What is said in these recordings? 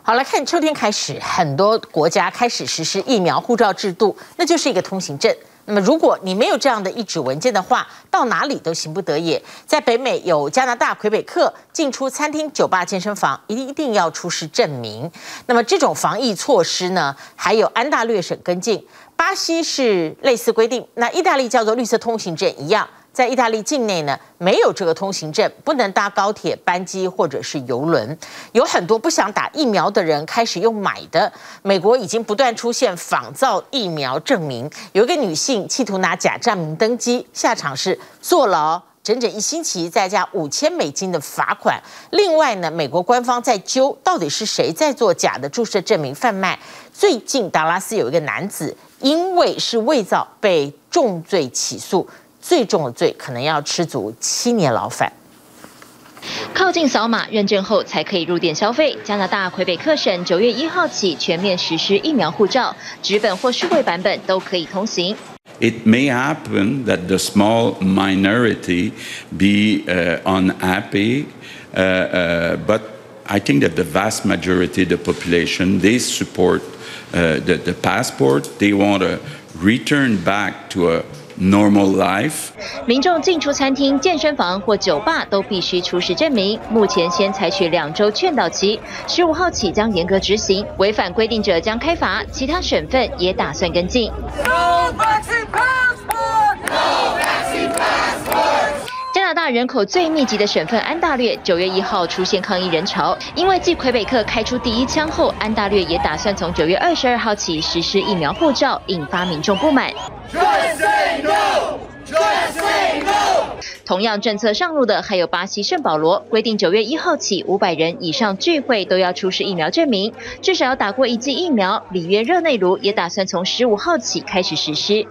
好，来看秋天开始，很多国家开始实施疫苗护照制度，那就是一个通行证。那么，如果你没有这样的一纸文件的话，到哪里都行不得也。在北美有加拿大魁北克进出餐厅、酒吧、健身房一定要出示证明。那么这种防疫措施呢，还有安大略省跟进，巴西是类似规定，那意大利叫做绿色通行证一样。在意大利境内呢，没有这个通行证，不能搭高铁、班机或者是邮轮。有很多不想打疫苗的人开始用买的。美国已经不断出现仿造疫苗证明，有一个女性企图拿假证明登机，下场是坐牢整整1星期，再加$5000的罚款。另外呢，美国官方在揪到底是谁在做假的注射证明贩卖。最近达拉斯有一个男子因为是伪造被重罪起诉。最重的罪可能要吃足7年牢饭。 靠近扫码认证后才可以入店消费。加拿大魁北克省9月1号起全面实施疫苗护照，纸本或数位版本都可以通行。 It may happen that the small minority be unhappy, but I think that the vast majority of the population, they support the passport. They want to return back to a normal life. 民众进出餐厅、健身房或酒吧都必须出示证明。目前先采取2周劝导期，15号起将严格执行，违反规定者将开罚。其他省份也打算跟进。No vaccine passport! No vaccine passport! 加拿大人口最密集的省份安大略9月1号出现抗议人潮，因为继魁北克开出第1枪后，安大略也打算从9月22号起实施疫苗护照，引发民众不满。Just say no! Just say no! 同样政策上路的还有巴西圣保罗，规定9月1号起500人以上聚会都要出示疫苗证明，至少要打过1剂疫苗。里约热内卢也打算从15号起开始实施。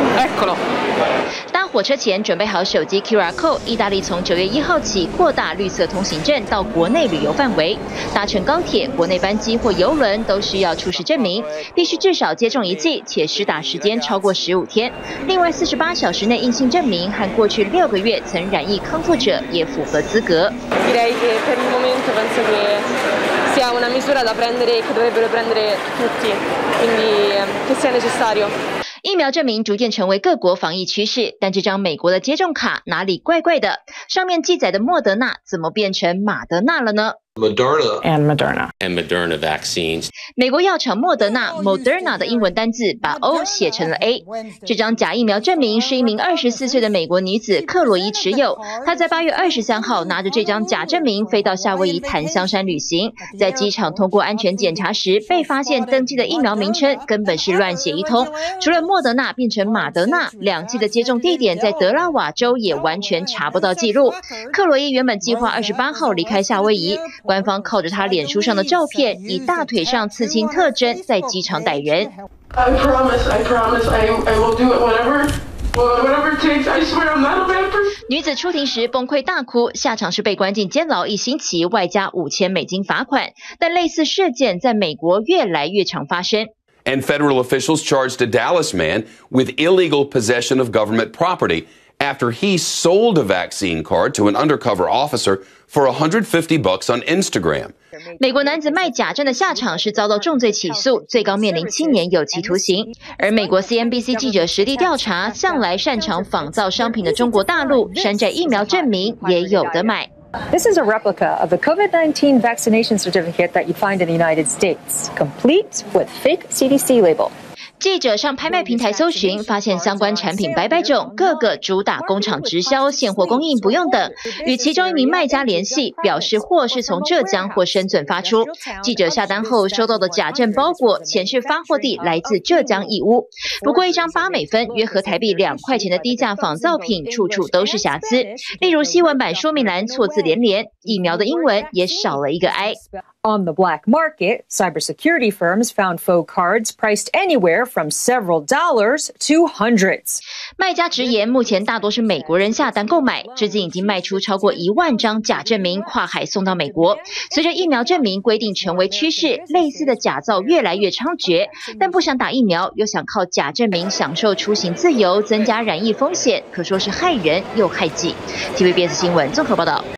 搭火车前准备好手机 QR Code。意大利从9月1号起扩大绿色通行证到国内旅游范围，搭乘高铁、国内班机或邮轮都需要出示证明，必须至少接种1剂，且施打时间超过15天。另外48小时内阴性证明和过去6个月曾染疫康复者也符合资格。 Direi che per il momento penso che sia una misura da prendere che dovrebbero prendere tutti, quindi che sia necessario. 疫苗证明逐渐成为各国防疫趋势，但这张美国的接种卡哪里怪怪的？上面记载的莫德纳怎么变成马德纳了呢 ？Moderna and Moderna vaccines. 美国药厂莫德纳 Moderna 的英文单字把 O 写成了 A。这张假疫苗证明是一名24岁的美国女子克罗伊持有。她在8月23号拿着这张假证明飞到夏威夷檀香山旅行，在机场通过安全检查时，被发现登记的疫苗名称根本是乱写一通。除了莫德纳变成马德纳，2剂的接种地点在德拉瓦州也完全查不到记录。克罗伊原本计划28号离开夏威夷。官方靠着他脸书上的照片，以大腿上刺青特征在机场逮人。 I promise, I will do it whatever it takes. I swear I'm not a bad person. 女子出庭时崩溃大哭，下场是被关进监牢1星期，外加$5000罚款。但类似事件在美国越来越常发生。 And federal officials charged a Dallas man with illegal possession of government property after he sold a vaccine card to an undercover officer for $150 on Instagram. 美国男子卖假证的下场是遭到重罪起诉，最高面临7年有期徒刑。而美国 CNBC 记者实地调查，向来擅长仿造商品的中国大陆，山寨疫苗证明也有得买。 This is a replica of the COVID-19 vaccination certificate that you find in the United States, complete with fake CDC label. 记者上拍卖平台搜寻，发现相关产品百百种，各个主打工厂直销、现货供应不用等。与其中一名卖家联系，表示货是从浙江或深圳发出。记者下单后收到的假证包裹显示发货地来自浙江义乌。不过1张8美分，约合台币2块钱的低价仿造品，处处都是瑕疵。例如新闻版说明栏错字连连，疫苗的英文也少了一个 I。On the black market, cybersecurity firms found faux cards priced anywhere from several dollars to hundreds. 卖家直言，目前大多是美国人下单购买，至今已经卖出超过1万张假证明，跨海送到美国。随着疫苗证明规定成为趋势，类似的假造越来越猖獗。但不想打疫苗，又想靠假证明享受出行自由，增加染疫风险，可说是害人又害己。TVBS 新闻综合报道。